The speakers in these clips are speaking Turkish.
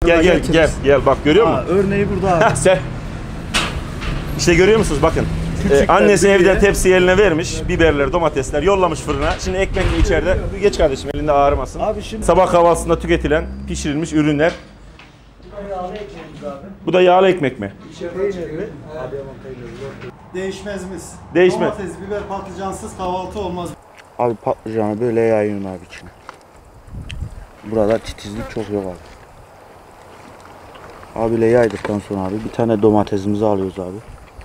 Gel bak görüyor musun? Örneği burada abi. Sen işte görüyor musunuz bakın. Annesi evden tepsiyi eline vermiş. Biberler, domatesler yollamış fırına. Şimdi ekmekle içeride. Geç kardeşim elinde ağrımasın. Abi şimdi sabah kahvaltısında tüketilen pişirilmiş ürünler. yağlı ekmeğimiz abi. Bu da yağlı ekmek mi? Peynirli. Değişmezimiz. Değişmez. Domates, biber, patlıcansız kahvaltı olmaz. Abi patlıcanı böyle yayın abi içine. Burada titizlik çok yok abi. Abiyle yaydıktan sonra abi bir tane domatesimizi alıyoruz abi.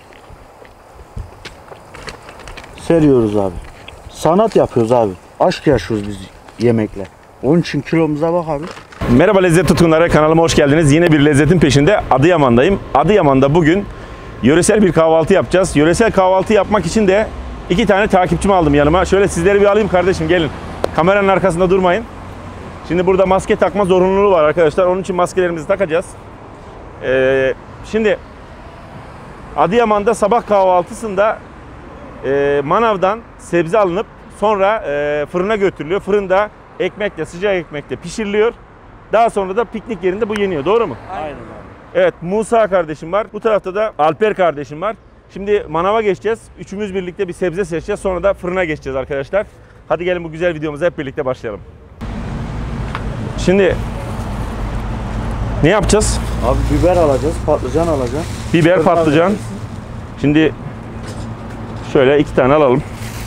Seriyoruz abi. Sanat yapıyoruz abi. Aşk yaşıyoruz biz yemekle. Onun için kilomuza bak abi. Merhaba lezzet tutkunları, kanalıma hoş geldiniz. Yine bir lezzetin peşinde Adıyaman'dayım. Adıyaman'da bugün yöresel bir kahvaltı yapacağız. Yöresel kahvaltı yapmak için de 2 tane takipçimi aldım yanıma. Şöyle sizleri bir alayım kardeşim, gelin. Kameranın arkasında durmayın. Şimdi burada maske takma zorunluluğu var arkadaşlar. Onun için maskelerimizi takacağız. Şimdi Adıyaman'da sabah kahvaltısında manavdan sebze alınıp sonra fırına götürülüyor. Fırında ekmekle, sıcak ekmekle pişiriliyor. Daha sonra da piknik yerinde bu yeniyor. Doğru mu? Aynen abi. Evet, Musa kardeşim var. Bu tarafta da Alper kardeşim var. Şimdi manava geçeceğiz. Üçümüz birlikte bir sebze seçeceğiz. Sonra da fırına geçeceğiz arkadaşlar. Hadi gelin bu güzel videomuza hep birlikte başlayalım. Şimdi ne yapacağız? Abi biber alacağız, patlıcan alacağız. Biber, patlıcan. Şimdi şöyle 2 tane alalım.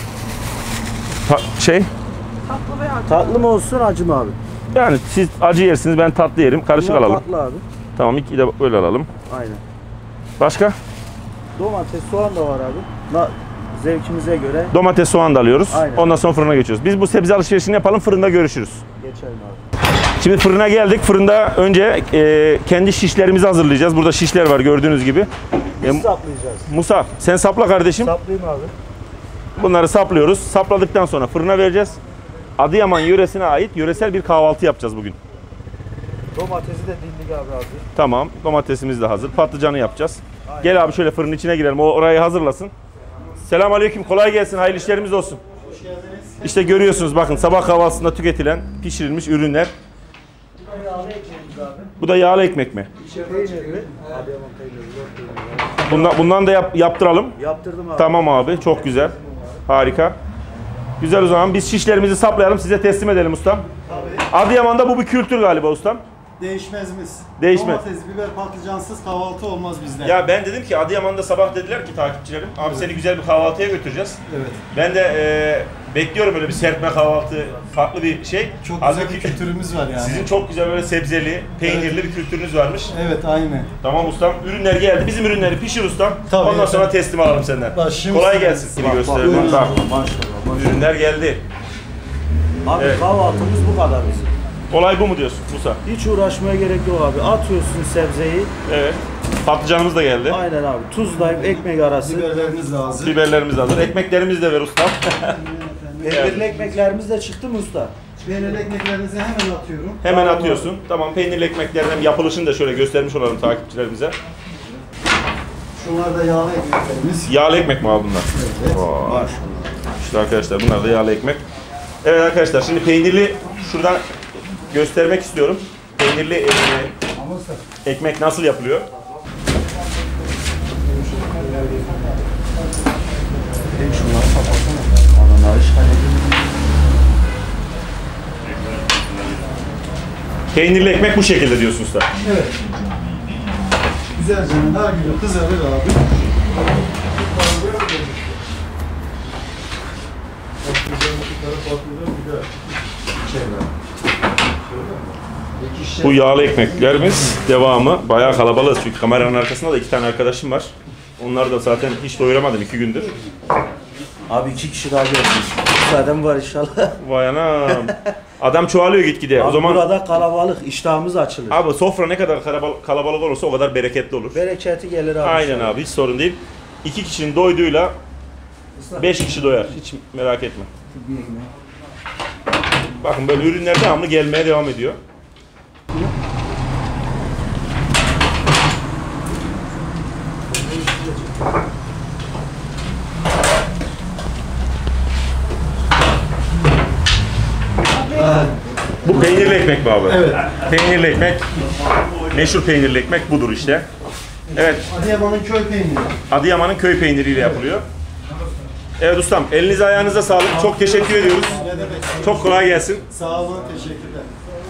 Tatlı mı olsun, acı mı abi? Yani siz acı yersiniz, ben tatlı yerim. Karışık Bunlar alalım. Tatlı abi. Tamam, 2 de böyle alalım. Aynen. Başka? Domates, soğan da var abi. Zevkimize göre Domates, soğan da alıyoruz. Aynen. Ondan sonra fırına geçiyoruz. Biz bu sebze alışverişini yapalım, fırında görüşürüz. geçelim abi. Şimdi fırına geldik. Fırında önce kendi şişlerimizi hazırlayacağız. Burada şişler var gördüğünüz gibi. Biz saplayacağız. Musa sen sapla kardeşim. Saplayayım abi. Bunları saplıyoruz. Sapladıktan sonra fırına vereceğiz. Adıyaman yöresine ait yöresel bir kahvaltı yapacağız bugün. Domatesi de dindik abi. Tamam. Domatesimiz de hazır. Patlıcanı yapacağız. Aynen. Gel abi şöyle fırının içine girelim. O orayı hazırlasın. Selamünaleyküm. Kolay gelsin. Hayırlı işlerimiz olsun. Hoş geldiniz. İşte görüyorsunuz bakın sabah kahvaltısında tüketilen pişirilmiş ürünler. Bu da yağlı ekmeğimiz abi. Bu da yağlı ekmek mi? Peynirli. Adıyaman peynirli. Bundan da yaptıralım. Yaptırdım abi. Tamam abi. Çok güzel. Harika. Güzel o zaman. Biz şişlerimizi saplayalım. Size teslim edelim ustam. Tabii. Adıyaman'da bu bir kültür galiba ustam. Değişmezimiz. Değişmez. Domates, biber, patlıcansız kahvaltı olmaz bizde. Ya ben dedim ki Adıyaman'da sabah dediler ki takipçilerim. Abi seni güzel bir kahvaltıya götüreceğiz. Evet. Ben de bekliyorum böyle bir serpme kahvaltı, farklı bir şey. Çok güzel bir kültürümüz var yani. Sizin çok güzel böyle sebzeli, peynirli bir kültürünüz varmış. Evet, aynı. Tamam ustam. Ürünler geldi. Bizim ürünleri pişir ustam. Tabii, Ondan sonra teslim alalım senden. Başlayalım. Kolay gelsin. Gibi gösterelim. buyurun. Bak, Maşallah. ürünler geldi. Abi Evet. kahvaltımız bu kadar bizim. Olay bu mu diyorsun Musa? Hiç uğraşmaya gerek yok abi. Atıyorsun sebzeyi. Evet. Patlıcanımız da geldi. Aynen abi. Tuzlayıp ekmek arası. Biberlerimiz de hazır. Biberlerimiz hazır. Ekmeklerimizi de ver ustam. Peynirli ekmeklerimiz de çıktı mı usta? Peynirli ekmeklerinizi hemen atıyorum. Hemen atıyorsun. Tamam, peynirli ekmeklerin yapılışını da şöyle göstermiş olalım takipçilerimize. Şunlar da yağlı ekmeklerimiz. Yağlı ekmek mi abi bunlar? Evet. Maşallah. İşte arkadaşlar bunlar da yağlı ekmek. Evet arkadaşlar şimdi peynirli şuradan göstermek istiyorum. Peynirli ekmek nasıl yapılıyor? Şunları kapatsana. Ananı Peynirli ekmek bu şekilde diyorsun usta. Evet. Güzelce daha güzel kızarır abi. Bu yağlı ekmeklerimiz devamı. Bayağı kalabalığız çünkü kameranın arkasında da 2 tane arkadaşım var. Onları da zaten hiç doyuramadım 2 gündür. Abi 2 kişi daha gelsin. Zaten var inşallah. Vay anam. Adam çoğalıyor gitgide. Abi O zaman burada kalabalık, iştahımız açılır. abi sofra ne kadar kalabalık olursa o kadar bereketli olur. Bereketi gelir abi. Aynen abi, hiç sorun değil. 2 kişinin doyduğuyla 5 kişi doyar. Hiç merak etme. Bakın böyle ürünler devamlı gelmeye devam ediyor. Bu peynirli ekmek mi abi? Evet. Peynirli ekmek. Meşhur peynirli ekmek budur işte. Evet, Adıyaman'ın köy peyniri. Adıyaman'ın köy peyniriyle yapılıyor. Evet ustam, elinize ayağınıza sağlık. Çok teşekkür ediyoruz. Ne demek? Çok kolay gelsin. Sağ olun, teşekkürler.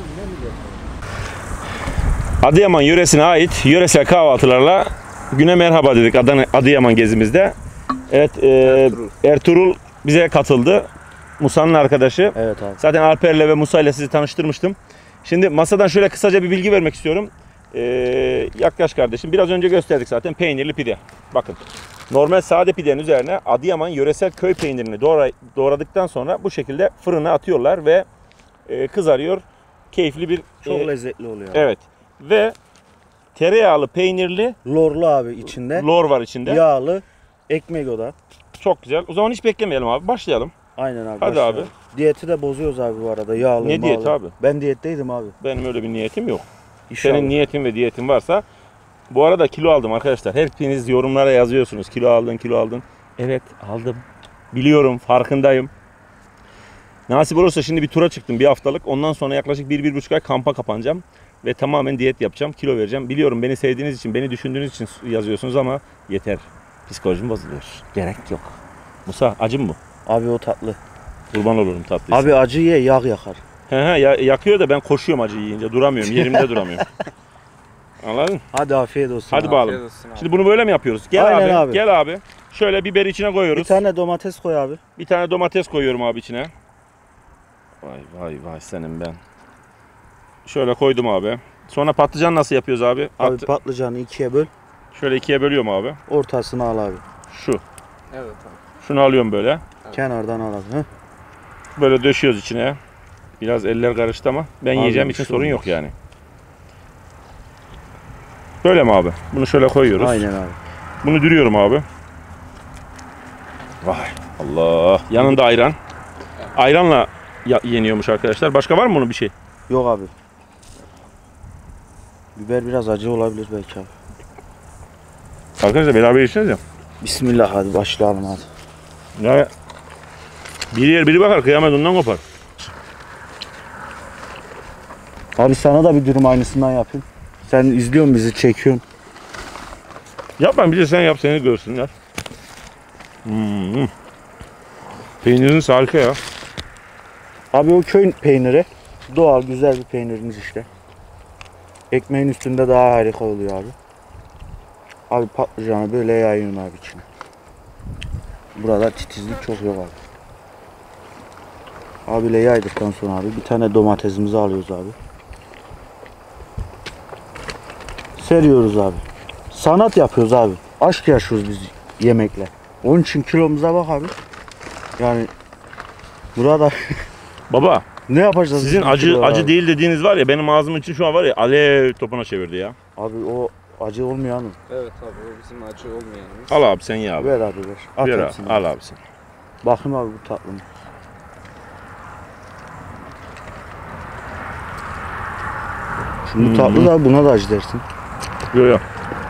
Adıyaman yöresine ait yöresel kahvaltılarla güne merhaba dedik Adıyaman gezimizde. Evet, Ertuğrul bize katıldı. Musa'nın arkadaşı. Evet abi. Zaten Alper'le ve Musa'yla sizi tanıştırmıştım. Şimdi masadan şöyle kısaca bir bilgi vermek istiyorum. Yaklaş kardeşim. Biraz önce gösterdik zaten peynirli pide. Bakın. Normal sade pidenin üzerine Adıyaman yöresel köy peynirini doğradıktan sonra bu şekilde fırına atıyorlar ve kızarıyor. Keyifli bir... Çok lezzetli oluyor. Evet. Ve tereyağlı peynirli Lorlu abi içinde. lor var içinde. Yağlı. Ekmek o da. Çok güzel. O zaman hiç beklemeyelim abi. Başlayalım. Aynen abi. Hadi başlayalım. abi. Diyeti de bozuyoruz abi bu arada. Yağlı, Ne diyeti abi? Ben diyetteydim abi. Benim öyle bir niyetim yok. İnşallah. Senin niyetin ve diyetin varsa. Bu arada kilo aldım arkadaşlar. Hepiniz yorumlara yazıyorsunuz. Kilo aldın, kilo aldın. Evet aldım. Biliyorum, farkındayım. Nasip olursa şimdi bir tura çıktım bir haftalık. Ondan sonra yaklaşık 1-1,5 ay kampa kapanacağım. Ve tamamen diyet yapacağım. Kilo vereceğim. Biliyorum beni sevdiğiniz için, beni düşündüğünüz için yazıyorsunuz ama yeter. Psikolojim bozuluyor. Gerek yok. Musa acı mı bu? Abi o tatlı. Kurban olurum tatlıysa. Abi acı ye, yağ yakar. Yakıyor da ben koşuyorum acı yiyince. Duramıyorum. Yerimde duramıyorum. Anladın? Hadi afiyet olsun. Hadi abi. bakalım. Şimdi bunu böyle mi yapıyoruz? Gel Aynen abi, abi. Gel abi. Şöyle biber içine koyuyoruz. Bir tane domates koy abi. Bir tane domates koyuyorum abi içine. Vay senin ben. Şöyle koydum abi. Sonra patlıcan nasıl yapıyoruz abi? Abi patlıcanı ikiye böl. Şöyle ikiye bölüyorum abi. Ortasını al abi. Şu. Evet abi. Şunu alıyorum böyle. Kenardan al abi. Heh. Böyle döşüyoruz içine. Biraz eller karıştı ama ben Abi, yiyeceğim için bir şey sorun olmaz. yok yani. Böyle mi abi? Bunu şöyle koyuyoruz. Aynen abi. Bunu dürüyorum abi. Vay Allah. Yanında ayran. Ayranla yeniyormuş arkadaşlar. Başka var mı bunun bir şey? Yok abi. Biber biraz acı olabilir belki abi. Arkadaşlar beraber içsiniz ya. Bismillah hadi başlayalım hadi. Ya biri yer biri bakar kıyamet ondan kopar. Abi sana da bir dürüm aynısından yapayım. Sen izliyorsun bizi, çekiyorsun. Yapma bir de sen yap seni görsünler. Peyniriniz harika ya. Abi o köy peyniri. Doğal güzel bir peynirimiz işte. Ekmeğin üstünde daha harika oluyor abi. Abi patlıcanı böyle yayıyorsun abi içine. Burada titizlik çok yok abi. Abiyle yaydıktan sonra abi bir tane domatesimizi alıyoruz abi. Seriyoruz abi. Sanat yapıyoruz abi. Aşk yaşıyoruz biz yemekle. Onun için kilomuza bak abi. Yani burada Baba ne yapacağız? sizin biz bu kiloya acı abi? değil dediğiniz var ya benim ağzım için şu an var ya alev topuna çevirdi ya. Abi o acı olmayan mı? Evet abi o bizim acı olmayanımız. Al abi sen ye abi. Ver abi ver. At Ver hepsini. abi, al abi sen. Bakayım abi bu tatlı mı? Şimdi tatlı da buna da acı dersin. Yok.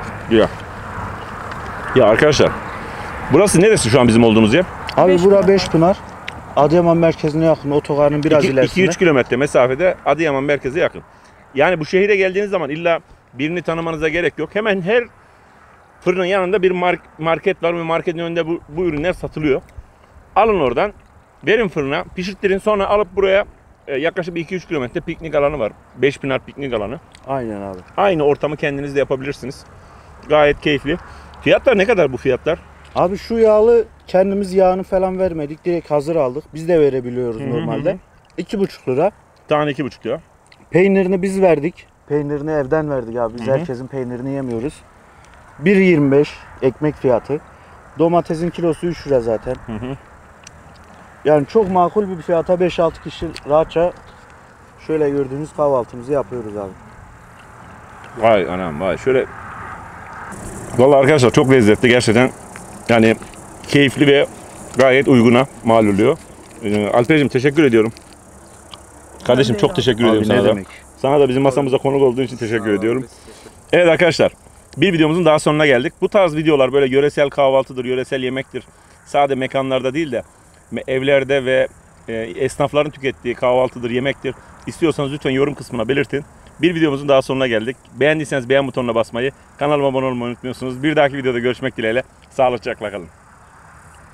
Ya arkadaşlar burası neresi şu an bizim olduğumuz yer? Abi bura Beşpınar. Adıyaman merkezine yakın, otogarın biraz ilerisinde. 2-3 kilometre mesafede Adıyaman merkeze yakın. Yani bu şehire geldiğiniz zaman illa birini tanımanıza gerek yok. Hemen her fırının yanında bir market var ve marketin önünde bu ürünler satılıyor. Alın oradan, verin fırına, pişirttirin sonra alıp buraya yaklaşık 2-3 kilometre piknik alanı var. Beşpınar piknik alanı. Aynen abi. Aynı ortamı kendiniz de yapabilirsiniz. Gayet keyifli. Fiyatlar ne kadar bu fiyatlar? Abi şu yağlı kendimiz yağını falan vermedik. Direkt hazır aldık. Biz de verebiliyoruz normalde. 2,5 lira. Tane 2,5 lira. Peynirini biz verdik. Peynirini evden verdik abi. Biz herkesin peynirini yemiyoruz. 1,25 ekmek fiyatı. Domatesin kilosu 3 lira zaten. Yani çok makul bir fiyata 5-6 kişi rahatça şöyle gördüğünüz kahvaltımızı yapıyoruz abi. Vay anam vay şöyle. Vallahi arkadaşlar çok lezzetli gerçekten. Yani keyifli ve gayet uyguna mal oluyor. Alper'cim teşekkür ediyorum. Kardeşim çok teşekkür ediyorum Abi sana ne da. demek? Sana da bizim masamıza konuk olduğun için teşekkür ediyorum. Biz teşekkür Evet arkadaşlar bir videomuzun daha sonuna geldik. Bu tarz videolar böyle yöresel kahvaltıdır, yöresel yemektir. Sade mekanlarda değil de evlerde ve esnafların tükettiği kahvaltıdır, yemektir. İstiyorsanız lütfen yorum kısmına belirtin. Bir videomuzun daha sonuna geldik. Beğendiyseniz beğen butonuna basmayı, kanalıma abone olmayı unutmuyorsunuz. Bir dahaki videoda görüşmek dileğiyle. Sağlıcakla kalın.